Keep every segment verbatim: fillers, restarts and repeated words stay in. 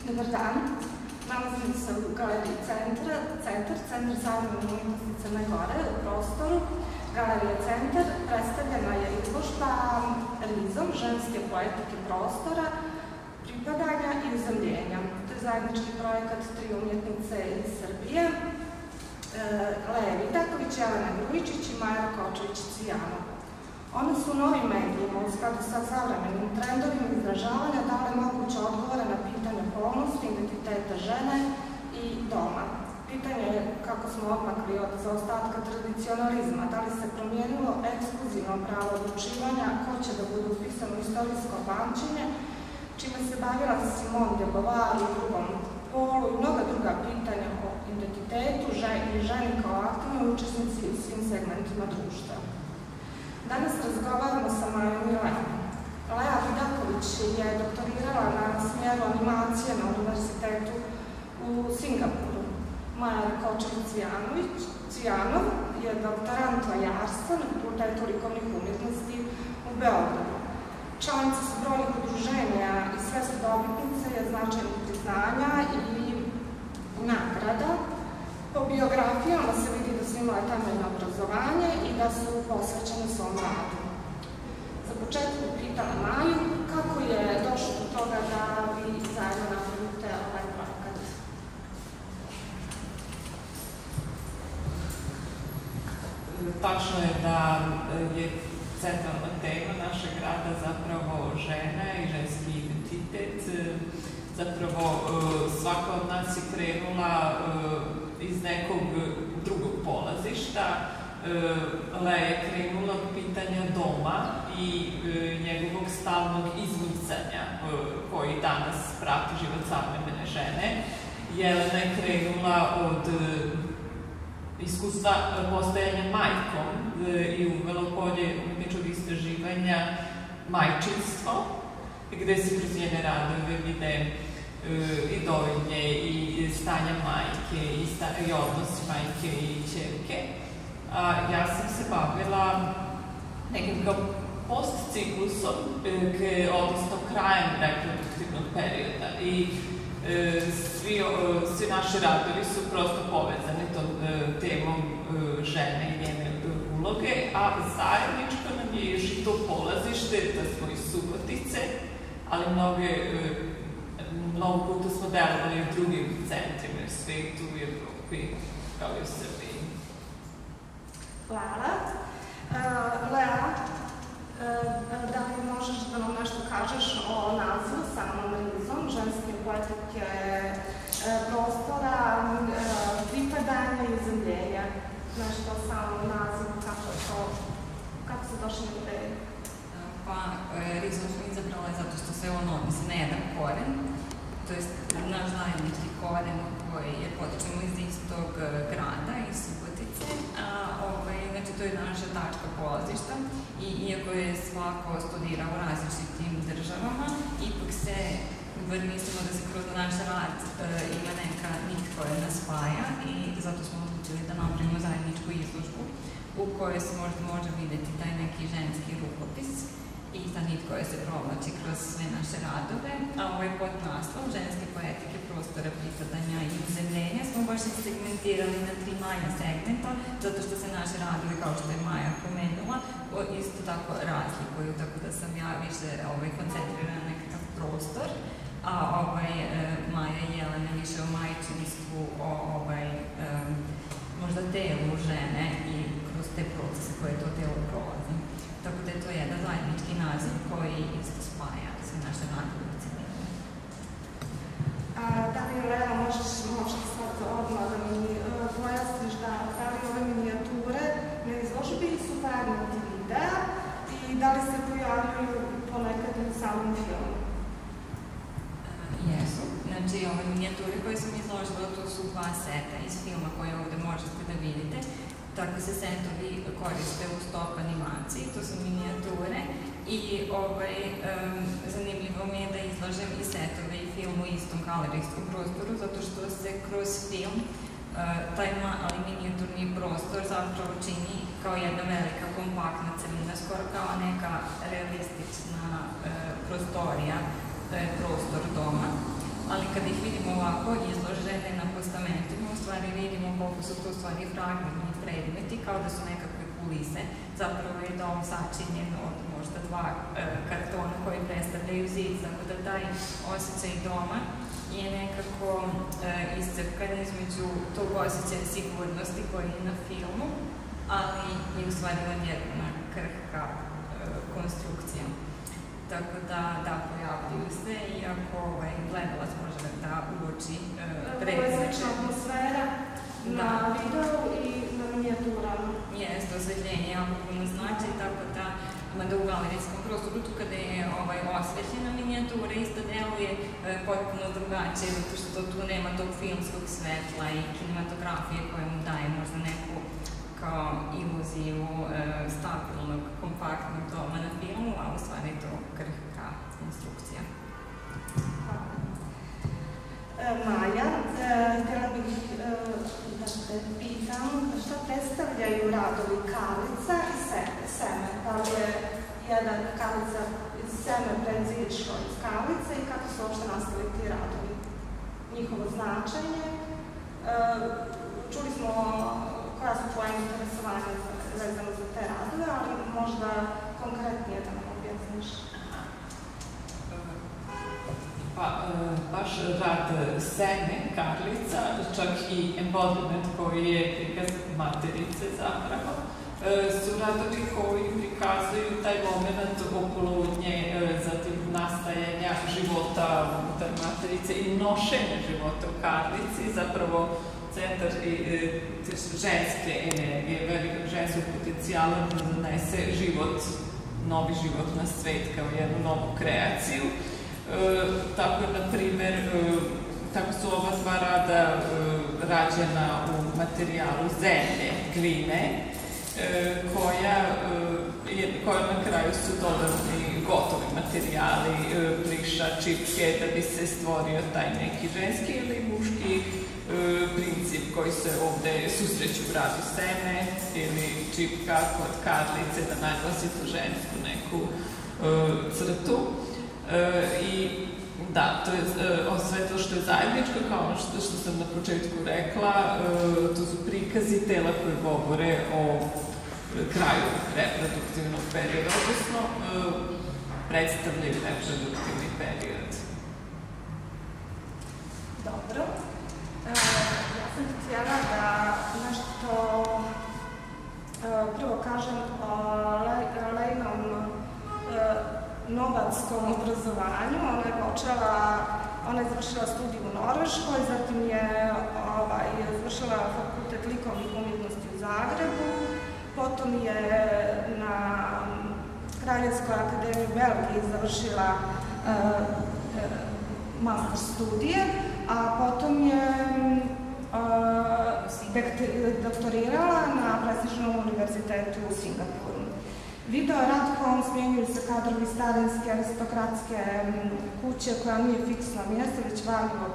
Dobar dan, nalazim se u galeriji Centar, Centar, Centar savremene umetnosti Crne Gore u prostoru. Galerija Centar predstavljena je izložba Rizom, ženske poetike prostora, pripadanja i uzemljenja. To je zajednički projekat tri umjetnice iz Srbije, Leja Vidaković, Jelena Grujičić i Maja Kočević-Cijanov. One su u novim medijima u skladu sa savremenim trendovima izražavanja dale moguće odgovore na pitanje polnosti, identiteta žene i doma. Pitanje je kako smo odmakli od zaostatka tradicionalizma, da li se promijenilo ekskluzivno pravo odlučivanja, ko će da bude upisano u istorijsko pamćenje, čime se bavila Simone de Beauvoir u drugom polu i mnoga druga pitanja o identitetu i ženi kao aktivnoj učesnici u svim segmentima društva. Danas razgovaramo sa Majom i Lejom. Leja Vidaković je doktorirala na smjeru animacije na univerzitetu u Singapuru. Maja Kočević-Cijanov je doktorant vajarstva na Fakultetu likovnih umjetnosti u Beogradu. Članica su brojnih udruženja i sve su dobitnice značajnih priznanja i nagrada. Po biografijama se vidi da su imale temeljno obrazovanje i da su posvećene svom radu. Za početku pitala Maju kako je došlo do toga da vi zajedno napravite ovaj projekat. Tačno je da je centralna tema našeg rada zapravo žena i ženski identitet. Zapravo svaka od nas je krenula iz nekog drugog polazišta. Leja je krenula od pitanja doma i njegovog stalnog izmicanja koji danas prati život savremene žene. Jelena je krenula od iskustva postajanja majkom i uvela polje umetničkog istraživanja majčinstvo, gde se kroz njene radove vide i dojenje, i stanja majke, i odnos majke i ćerke. Ja sam se bavila nekim kao postciklusom, odnosno krajem reproduktivnog perioda. I svi naši radovi su prosto povezani tom temom žene i njene uloge, a zajedničko nam je još i to polazište da smo iz Subotice, ali mnogo puta smo delovali u drugim centrima u svetu, u Evropi, kao i u Srbiji. Hvala. Leja, da li možeš da nam nešto kažeš o nazivu samom Rizom, ženske poetike prostora, pripadanja i uzemljenja? Nešto o samom nazivu, kako se došli na ideju? Pa, Rizom smo izabrala zato što se ono odnosi na jedan koren, to je naš zajednički koren koji je potičemo iz istog grada, iz Subotice. Znači, to je naša tačka polazišta i iako je svako studirao u različitim državama, ipak se, bar mislimo da se kroz naš rad ima neka nit koja nas spaja i zato smo odlučili da napravimo zajedničku izložbu u kojoj se možda može videti taj neki ženski rukopis i ta nit koja se provlači kroz sve naše radove, a ovaj podnaslov ženske poetike prostora, pripadanja i uzemljenja smo baš segmentirali na tri manja segmenta, zato što se naše radovi, kao što je Maja pomenula, isto tako razlikuju, tako da sam ja više koncentrirana na nekakav prostor, a Maja i Jelena više o majčinstvu, o možda telu žene i kroz te procese koje to telo prolazi. Tako da je to jedan zajednički naziv koji isto spaja sve naše radove u celini. Da li, Leja, možeš sad odmah da mi pojasniš da li ove minijature na izložbi su fragmenti videa i da li se pojavljaju ponekad u samom filmu? Jesu. Znači, ove minijature koje sam izložila, to su dva seta iz filma koje ovde možete da vidite. Tako se setovi koriste u stop animaciji, to su minijature i zanimljivo mi je da izlažem i setove i film u istom galerijskom prostoru, zato što se kroz film taj mali minijaturni prostor zapravo čini kao jedna velika kompaktna celina, skoro kao neka realistična prostorija, to je prostor doma. ali kad ih vidimo ovako izložene na postamentima, u stvari vidimo koliko su to u stvari fragmentni predmeti, kao da su nekakve kulise. Zapravo je dom sačinjen od možda dva e, kartona koji predstavljaju zid, tako da taj osjećaj doma je nekako e, iscrpkan između tog osjećaja sigurnosti koji je na filmu, ali je u stvari odjedna krhka e, konstrukcija. Tako da, da, pojavljuju se, iako ovaj, gledalac može da uoči e, predznače. Ovo je slična atmosfera na videu i na minijaturama. Jeste, osvetljenje jako puno znači, tako da mada u galerijskom prostoru, kada je ovaj, osvetljena minijatura, isto deluje e, potpuno drugačije, zato što tu nema tog filmskog svetla i kinematografije koja mu daje možda neku kao iluziju e, stabilnog, kompaktnog doma na filmu, a u stvari je to krhka konstrukcija. E, Maja, e, htjela bih e, da te pitam šta predstavljaju radovi Karlica i Seme? Da li je jedan Karlica iz Seme predzišao iz Karlice i kako su uopšte nastali ti radovi? Njihovo značenje. E, čuli smo koja su tvoje interesovanja vezano za te radove, ali možda konkretnije da nam objasniš. Pa, baš rad Seme, Karlica, čak i embodiment koji je prikaz materice zapravo, su radovi koji prikazuju taj moment oplodnje, zatim nastajanja života unutar materice i nošenja života u Karlici, zapravo centar ženske energije, velikog ženskog potencijala da donese život, novi život na svet kao jednu novu kreaciju. E, tako, na primer, e, tako su ova dva rada e, rađena u materijalu zemlje, gline, e, koja, e, je, koja na kraju su dodani gotovi materijali, e, pliša, čipke, da bi se stvorio taj neki ženski ili muški princip koji se ovde susreću u radu Seme ili čipka kod Karlice da naglasi tu žensku neku uh, crtu. Uh, I da, to je uh, sve to što je zajedničko, kao ono što, što sam na početku rekla, uh, to su prikazi tela koje govore o kraju reproduktivnog perioda, odnosno uh, predstavljaju reproduktivni period. Dobro. Ja sam htjela da nešto prvo kažem o Lejnom novadskom obrazovanju. Ona je počela, ona je završila studij u Norveškoj, zatim je ovaj, završila fakultet likovnih umjetnosti u Zagrebu, potom je na Kraljevskoj akademiji u Belgiji završila uh, master studije, a potom je uh, doktorirala na prestižnom univerzitetu u Singapuru. Video Radhom smjenjuju se kadrovi starinske aristokratske kuće koja nije fiksno mjesto, već valjivo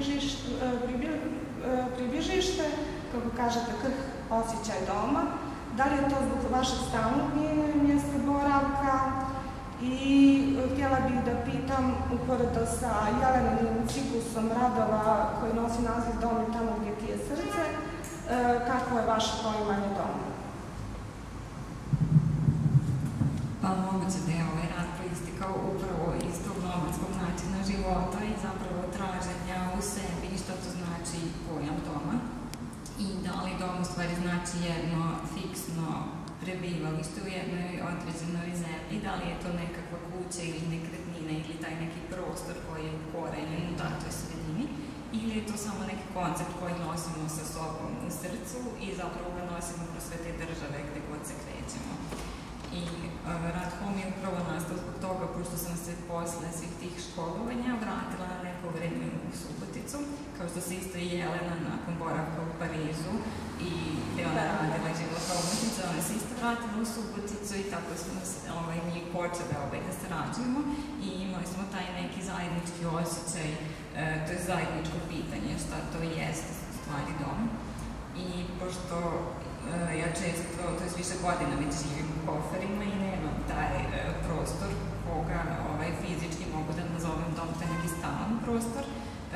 približište, kako kažete, krh osjećaj doma. Da li je to zbog vašeg stalnog mijenjanja mjesta boravka? I htjela bih da pitam, uporedo sa Jeleninim ciklusom radova koji nosi naziv Dom je tamo gdje ti je srce, kako je vaše poimanje doma? Pa moguće da je ovaj rad proistekao upravo iz tog nomadskog načina života i zapravo traženja u sebi šta to znači pojam doma. I da li dom u stvari znači jedno fiksno prebivalište u jednoj određenoj zemlji, da li je to nekakva kuća ili nekretnina ili taj neki prostor koji je ukorenjen u datoj sredini, ili je to samo neki koncept koji nosimo sa sobom u srcu i zapravo ga nosimo kroz sve te države gde god se krećemo. I uh, Radhom je upravo nastao zbog toga, pošto sam se posle svih tih školovanja vratila na neko vreme u Suboticu, kao što se isto i Jelena nakon boravka u Parizu i gde ona radila života umetnica, ona se isto vratila u Suboticu i tako smo ovaj, mi počeli ovaj, da sarađujemo i imali smo taj neki zajednički osjećaj, e, to je zajedničko pitanje šta to jeste stvari dom. I pošto ja često, to je više godina već živim u Koferima i nemam taj e, prostor koga ovaj, fizički mogu da nazovem dom, to je neki stalan prostor. E,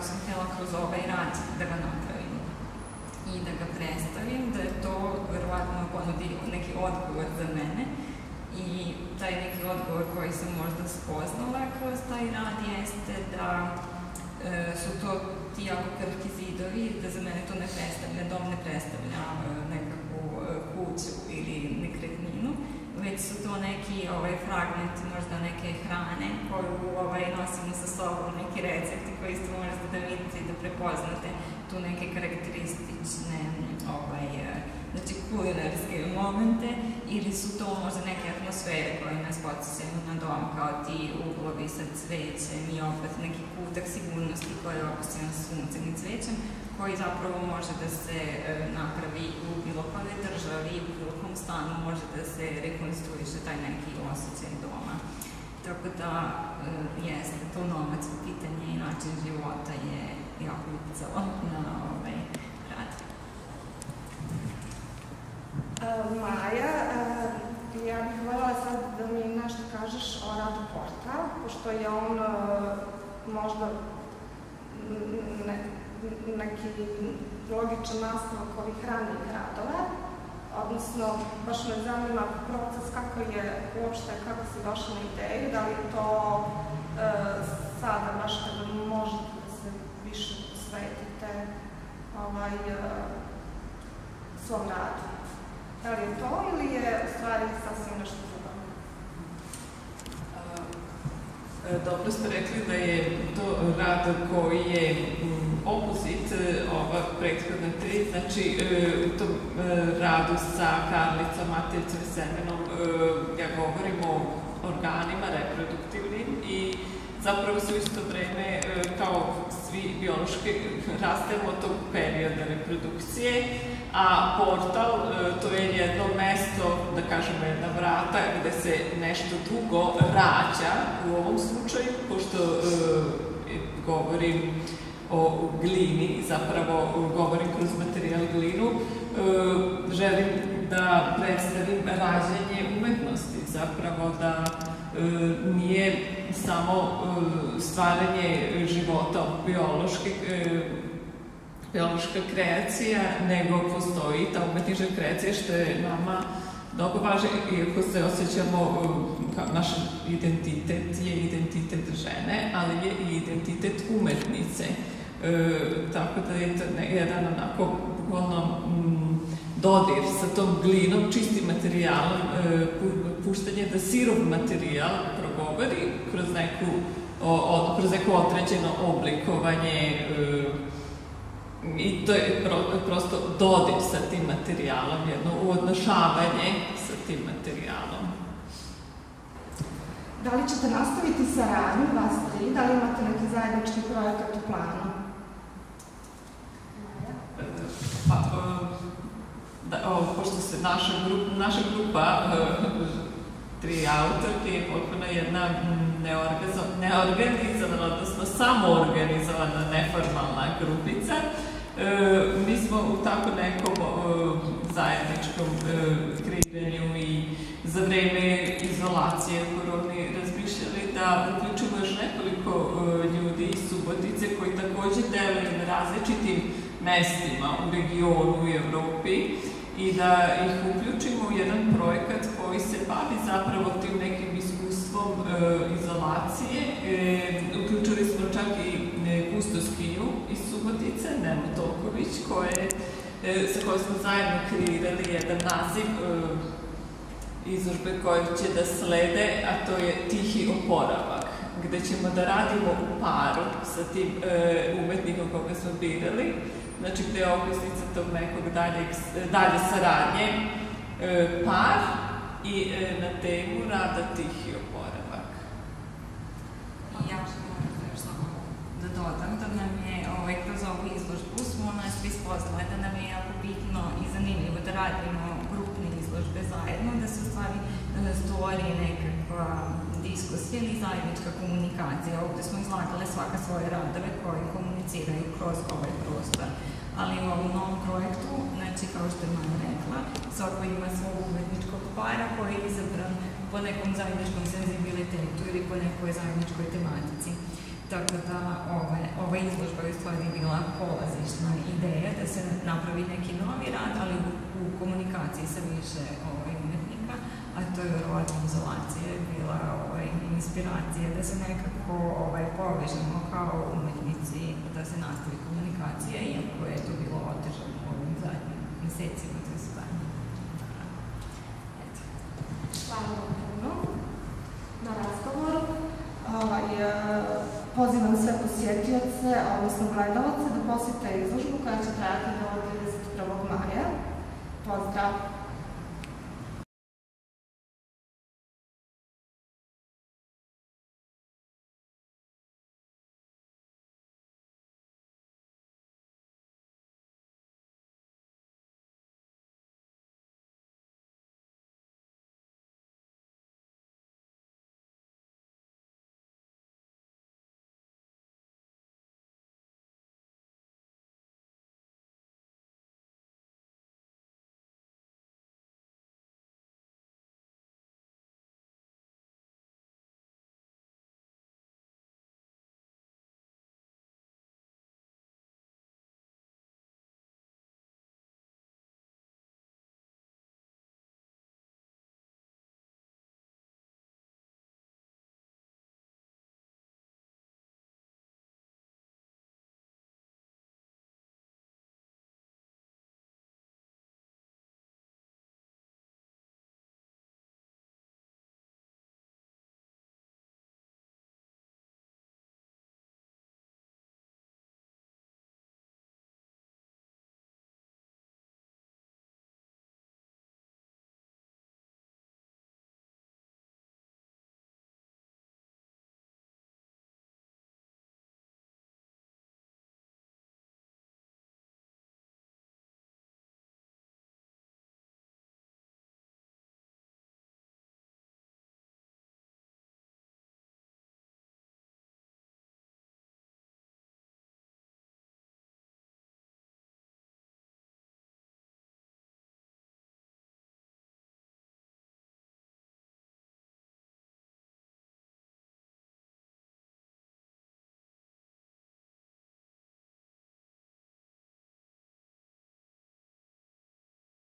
sam htjela kroz ovaj rad da ga napravim i da ga predstavim, da je to verovatno ponudio neki odgovor za mene i taj neki odgovor koji sam možda spoznala kroz taj rad jeste da e, su to ti jako krhki zidovi, da za mene to ne predstavlja, dom ne predstavlja e, nekakvu e, kuću ili nekretninu, već su to neki ovaj, fragmenti, možda neke hrane koju ovaj, nosimo sa sobom, neki recepti koji isto možete da vidite i da prepoznate tu neke karakteristične ovaj, znači kulinarske momente, ili su to možda neke atmosfere koje nas podsjećaju na dom, kao ti uglovi sa cvećem i opet neki kutak sigurnosti koji je okućen sa suncem i cvećem, koji zapravo može da se e, napravi u bilo kojoj državi, u bilo kom stanu može da se rekonstruiše taj neki osjećaj doma. Tako da, e, jeste, to nomadsko pitanje i način života je jako uticalo na ovaj rad. Maja, ja bih voljela sad da mi nešto kažeš o radu Portal, pošto je on možda ne, neki logičan nastavak ovih ranijih radova, odnosno baš me zanima proces kako je uopšte, kako si došla na ideju, da li je to e, sada baš kada možete da se više posvetite ovaj, e, svom radu. Da li je to ili je u stvari sasvim nešto drugo? Dobro ste rekli da je to rad koji je opozit ova prethodna tri, znači u tom radu sa Karlicom, Matijicom i Semenom ja govorim o organima reproduktivnim i zapravo su isto vreme kao svi biološki rastemo od tog perioda reprodukcije, a Portal to je jedno mesto, da kažemo jedna vrata, gde se nešto dugo rađa u ovom slučaju, pošto e, govorim o glini, zapravo govorim kroz materijal glinu, e, želim da predstavim rađanje umetnosti, zapravo da e, nije samo e, stvaranje života biološki, e, biološka kreacija, nego postoji ta umetnička kreacija što je nama mnogo važno, iako se osjećamo kao naš identitet je identitet žene, ali je i identitet umetnice. E, tako da je to jedan onako bukvalno dodir sa tom glinom, čistim materijalom, e, puštanje da sirov materijal progovori kroz, neku, o, o, kroz neko određeno oblikovanje, e, i to je pro, prosto dodir sa tim materijalom, jedno uodnašavanje sa tim materijalom. Da li ćete nastaviti saradnju, vas tri? Da li imate neki zajednički projekat u planu? Pa, da, o, pošto se naša, grup, naša grupa tri autorke je potpuno jedna neorganizovana, odnosno samoorganizovana neformalna grupica. E, mi smo u tako nekom o, zajedničkom e, kreiranju i za vreme izolacije koroni razmišljali da uključimo još nekoliko e, ljudi iz Subotice koji takođe deluju na različitim mestima u regionu i Evropi i da ih uključimo u jedan projekat koji se bavi zapravo tim nekim iskustvom e, izolacije. E, uključili smo čak i e, kustoskinju iz Subotice, Nemu Toković, koje, e, sa kojom smo zajedno kreirali jedan naziv e, izložbe koje će da slede, a to je Tihi oporavak, gde ćemo da radimo u paru sa tim e, umetnikom koga smo birali. Znači, gde je okosnica tog nekog daljeg, dalje saradnje, e, par i e, na temu rada Tihi oporavak. Ja moram još samo da dodam da nam je ovaj, kroz ovu izložbu smo nas svi spoznali da nam je jako bitno i zanimljivo da radimo grupne izložbe zajedno, da se u stvari stvori nekakva diskusija ili zajednička komunikacija. Ovde smo izlagale svaka svoje radove koji komuniciraju kroz ovaj prostor. Ali u ovom novom projektu, znači kao što je Maja rekla, svako ima svog umetničkog para koji je izabran po nekom zajedničkom senzibilitetu ili po nekoj zajedničkoj tematici. Tako da ove, ova izložba je u stvari bila polazišna ideja da se napravi neki novi rad, ali u, u komunikaciji sa više ovaj, umetnika, a to je rodna izolacija je bila ovaj, inspiracija da se nekako ovaj, povežemo kao umetnici, da se nastavi komunikacija, iako je to bilo otežano u ovim zadnjim mesecima, to je zadnje. Hvala vam puno na razgovoru. Ovaj, pozivam sve posjetioce, odnosno gledalce, da posjete izložbu koja će trajati do trideset prvog maja. Pozdrav!